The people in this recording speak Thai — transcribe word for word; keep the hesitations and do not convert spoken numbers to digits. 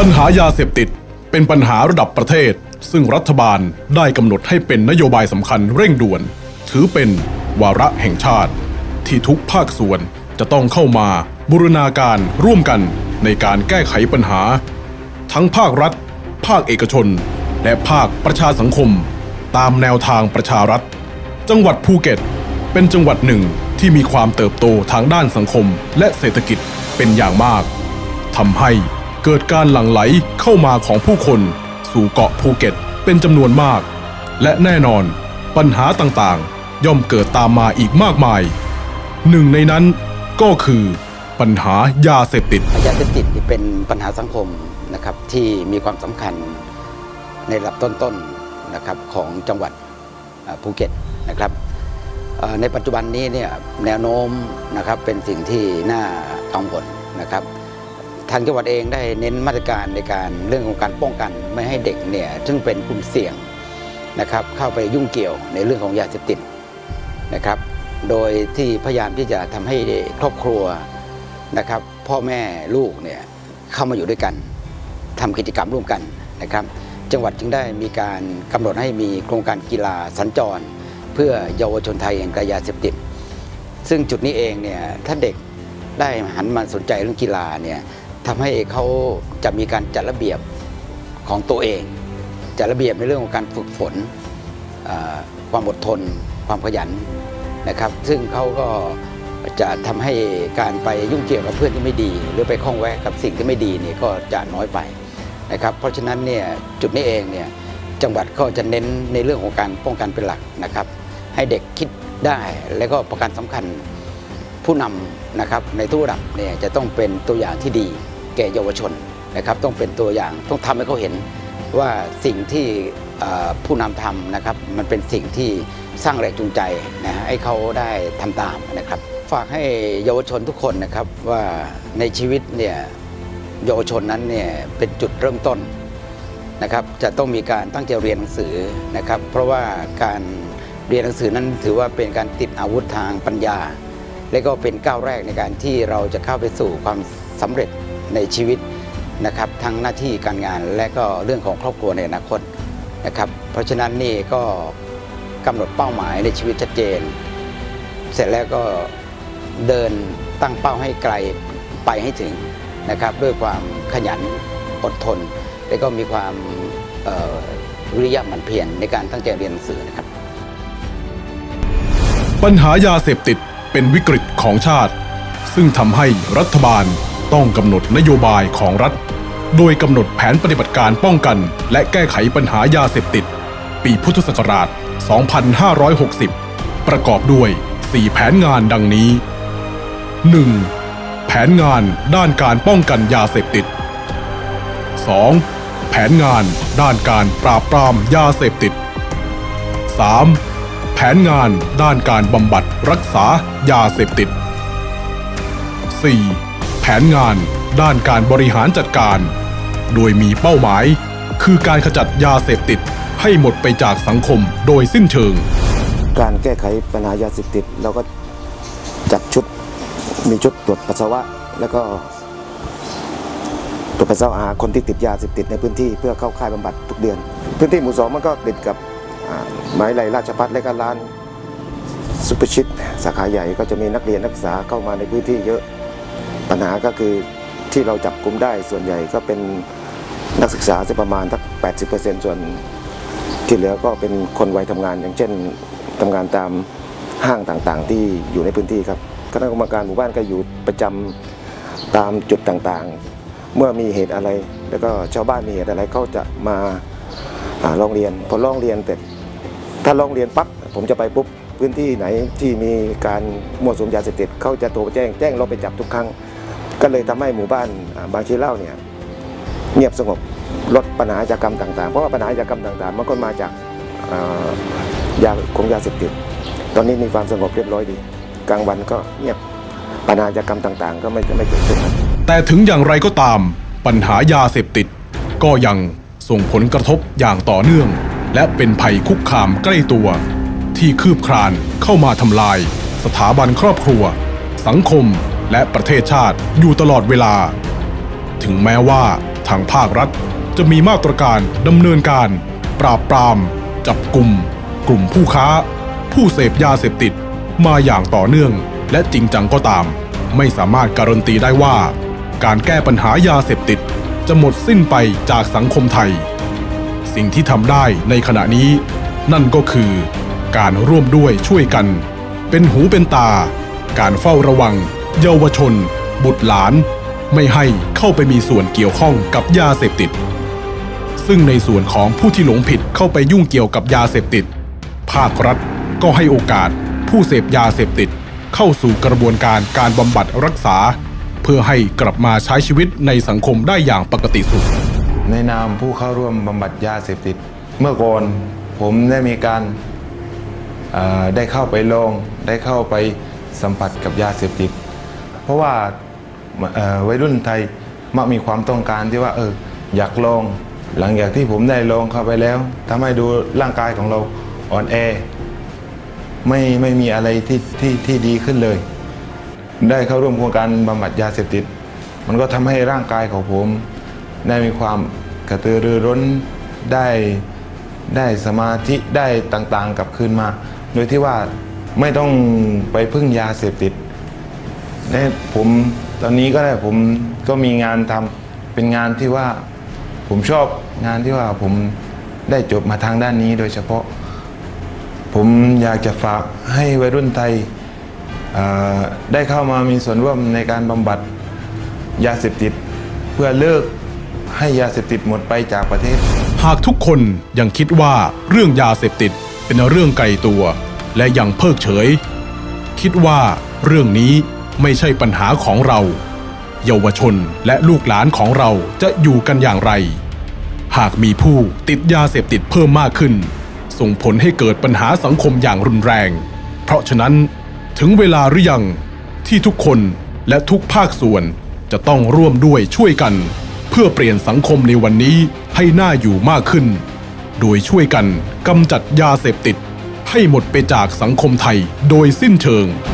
ญหายาเสพติดเป็นปัญหาระดับประเทศซึ่งรัฐบาลได้กำหนดให้เป็นนโยบายสำคัญเร่งด่วนถือเป็นวาระแห่งชาติที่ทุกภาคส่วนจะต้องเข้ามาบูรณาการร่วมกันในการแก้ไขปัญหาทั้งภาครัฐภาคเอกชนและภาคประชาสังคมตามแนวทางประชารัฐจังหวัดภูเก็ตเป็นจังหวัดหนึ่งที่มีความเติบโตทางด้านสังคมและเศรษฐกิจเป็นอย่างมากทำให้เกิดการหลั่งไหลเข้ามาของผู้คนสู่เกาะภูเก็ตเป็นจำนวนมากและแน่นอนปัญหาต่างๆย่อมเกิดตามมาอีกมากมายหนึ่งในนั้นก็คือปัญหายาเสพติดยาเสพติดเป็นปัญหาสังคมนะครับที่มีความสำคัญในระดับต้นๆนะครับของจังหวัดภูเก็ตนะครับในปัจจุบันนี้เนี่ยแนวโน้มนะครับเป็นสิ่งที่น่ากังวลนะครับทางจังหวัดเองได้เน้นมาตรการในการเรื่องของการป้องกันไม่ให้เด็กเนี่ยซึ่งเป็นกลุ่มเสี่ยงนะครับเข้าไปยุ่งเกี่ยวในเรื่องของยาเสพติดนะครับโดยที่พยายามที่จะทำให้ครอบครัวนะครับพ่อแม่ลูกเนี่ยเข้ามาอยู่ด้วยกันทำกิจกรรมร่วมกันนะครับจังหวัดจึงได้มีการกำหนดให้มีโครงการกีฬาสัญจรเพื่อเยาวชนไทยแห่งยาเสพติดซึ่งจุดนี้เองเนี่ยถ้าเด็กได้หันมาสนใจเรื่องกีฬาเนี่ยทำให้เขาจะมีการจัดระเบียบของตัวเองจัดระเบียบในเรื่องของการฝึกฝนความอดทนความขยันนะครับซึ่งเขาก็จะทำให้การไปยุ่งเกี่ยวกับเพื่อนที่ไม่ดีหรือไปข้องแวะกับสิ่งที่ไม่ดีเนี่ยก็จะน้อยไปนะครับเพราะฉะนั้นเนี่ยจุดนี้เองเนี่ยจังหวัดก็จะเน้นในเรื่องของการป้องกันเป็นหลักนะครับให้เด็กคิดได้และก็ประการสำคัญผู้นำนะครับในทุกระดับเนี่ยจะต้องเป็นตัวอย่างที่ดีแก่เยาวชนนะครับต้องเป็นตัวอย่างต้องทำให้เขาเห็นว่าสิ่งที่ผู้นำทำนะครับมันเป็นสิ่งที่สร้างแรงจูงใจนะให้เขาได้ทำตามนะครับฝากให้เยาวชนทุกคนนะครับว่าในชีวิตเนี่ยเยาวชนนั้นเนี่ยเป็นจุดเริ่มต้นนะครับจะต้องมีการตั้งใจเรียนหนังสือนะครับเพราะว่าการเรียนหนังสือนั้นถือว่าเป็นการติดอาวุธทางปัญญาและก็เป็นก้าวแรกในการที่เราจะเข้าไปสู่ความสำเร็จในชีวิตนะครับทั้งหน้าที่การงานและก็เรื่องของครอบครัวในอนาคตนะครับเพราะฉะนั้นนี่ก็กำหนดเป้าหมายในชีวิตชัดเจนเสร็จแล้วก็เดินตั้งเป้าให้ไกลไปให้ถึงนะครับด้วยความขยันอดทนและก็มีความวิริยะหมั่นเพียรในการตั้งใจเรียนหนังสือนะครับปัญหายาเสพติดเป็นวิกฤตของชาติซึ่งทำให้รัฐบาลต้องกำหนดนโยบายของรัฐโดยกำหนดแผนปฏิบัติการป้องกันและแก้ไขปัญหายาเสพติดปีพุทธศักราช สองพันห้าร้อยหกสิบ ประกอบด้วย สี่ แผนงานดังนี้ หนึ่ง แผนงานด้านการป้องกันยาเสพติด สอง แผนงานด้านการปราบปรามยาเสพติด สาม แผนงานด้านการบำบัดรักษายาเสพติด สี่ แผนงานด้านการบริหารจัดการโดยมีเป้าหมายคือการขจัดยาเสพติดให้หมดไปจากสังคมโดยสิ้นเชิงการแก้ไขปัญหายาเสพติดเราก็จัดชุดมีชุดตรวจปัสสาวะแล้วก็ตรวจปัสสาวะหาคนที่ติดยาเสพติดในพื้นที่เพื่อเข้าค่ายบำบัดทุกเดือนพื้นที่หมู่สองมันก็ติดกับหมายไหลราชภัฏและก็ร้านซุปเปอร์ชิทสาขาใหญ่ก็จะมีนักเรียนนักศึกษาเข้ามาในพื้นที่เยอะปัญหาก็คือที่เราจับกุมได้ส่วนใหญ่ก็เป็นนักศึกษาจะประมาณสัก แปดสิบเปอร์เซ็นต์ ส่วนที่เหลือก็เป็นคนวัยทำงานอย่างเช่นทำงานตามห้างต่างๆที่อยู่ในพื้นที่ครับคณะกรรมการหมู่บ้านก็อยู่ประจำตามจุดต่างๆเมื่อมีเหตุอะไรแล้วก็ชาวบ้านมีเหตุอะไรเขาจะมาร้องเรียนพอร้องเรียนเสร็จถ้าร้องเรียนปั๊บผมจะไปปุ๊บพื้นที่ไหนที่มีการมั่วสุมยาเสพติดเขาจะโทรแจ้งแจ้งเราไปจับทุกครั้งก็เลยทำให้หมู่บ้านบางชีเล่าเนี่ยเงียบสงบลดปัญหาอาชญากรรมต่างๆเพราะว่าปัญหาอาชญากรรมต่างๆมันก็มาจากยาของยาเสพติดตอนนี้มีความสงบเรียบร้อยดีกลางวันก็เงียบปัญหาอาชญากรรมต่างๆก็ไม่ไม่เกิดขึ้นแต่ถึงอย่างไรก็ตามปัญหายาเสพติดก็ยังส่งผลกระทบอย่างต่อเนื่องและเป็นภัยคุกคามใกล้ตัวที่คืบคลานเข้ามาทำลายสถาบันครอบครัวสังคมและประเทศชาติอยู่ตลอดเวลาถึงแม้ว่าททางภาครัฐจะมีมาตรการดำเนินการปราบปรามจับกลุ่มกลุ่มผู้ค้าผู้เสพยาเสพติดมาอย่างต่อเนื่องและจริงจังก็ตามไม่สามารถการันตีได้ว่าการแก้ปัญหายาเสพติดจะหมดสิ้นไปจากสังคมไทยสิ่งที่ทำได้ในขณะนี้นั่นก็คือการร่วมด้วยช่วยกันเป็นหูเป็นตาการเฝ้าระวังเยาวชนบุตรหลานไม่ให้เข้าไปมีส่วนเกี่ยวข้องกับยาเสพติดซึ่งในส่วนของผู้ที่หลงผิดเข้าไปยุ่งเกี่ยวกับยาเสพติดภาครัฐก็ให้โอกาสผู้เสพยาเสพติดเข้าสู่กระบวนการการบำบัดรักษาเพื่อให้กลับมาใช้ชีวิตในสังคมได้อย่างปกติสุขในนามผู้เข้าร่วมบำบัดยาเสพติดเมื่อก่อนผมได้มีการได้เข้าไปลองได้เข้าไปสัมผัสกับยาเสพติดเพราะว่าวัยรุ่นไทยมักมีความต้องการที่ว่าเอออยากลองหลังจากที่ผมได้ลองเข้าไปแล้วทำให้ดูร่างกายของเราอ่อนแอไม่ไม่มีอะไรที่ที่ที่ดีขึ้นเลยได้เข้าร่วมโครงการบำบัดยาเสพติดมันก็ทำให้ร่างกายของผมได้มีความกระตือรือร้นได้ได้สมาธิได้ต่างๆกลับคืนมาโดยที่ว่าไม่ต้องไปพึ่งยาเสพติดและผมตอนนี้ก็ได้ผมก็มีงานทำเป็นงานที่ว่าผมชอบงานที่ว่าผมได้จบมาทางด้านนี้โดยเฉพาะผมอยากจะฝากให้วัยรุ่นไทยได้เข้ามามีส่วนร่วมในการบำบัดยาเสพติดเพื่อเลิกให้ยาเสพติดหมดไปจากประเทศหากทุกคนยังคิดว่าเรื่องยาเสพติดเป็นเรื่องไกลตัวและยังเพิกเฉยคิดว่าเรื่องนี้ไม่ใช่ปัญหาของเราเยาวชนและลูกหลานของเราจะอยู่กันอย่างไรหากมีผู้ติดยาเสพติดเพิ่มมากขึ้นส่งผลให้เกิดปัญหาสังคมอย่างรุนแรงเพราะฉะนั้นถึงเวลาหรือยังที่ทุกคนและทุกภาคส่วนจะต้องร่วมด้วยช่วยกันเพื่อเปลี่ยนสังคมในวันนี้ให้น่าอยู่มากขึ้นโดยช่วยกันกำจัดยาเสพติดให้หมดไปจากสังคมไทยโดยสิ้นเชิง